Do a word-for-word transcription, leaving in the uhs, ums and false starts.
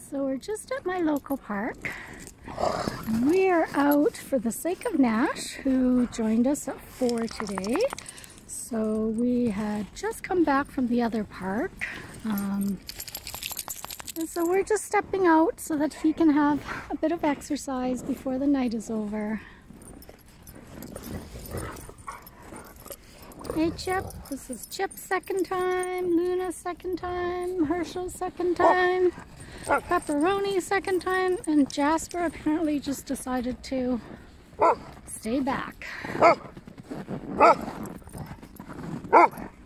So we're just at my local park. We're out for the sake of Nash, who joined us at four today. So we had just come back from the other park. Um, and so we're just stepping out so that he can have a bit of exercise before the night is over. Hey Chip, this is Chip's second time, Luna's second time, Herschel's second time, Pepperoni's second time, and Jasper apparently just decided to stay back.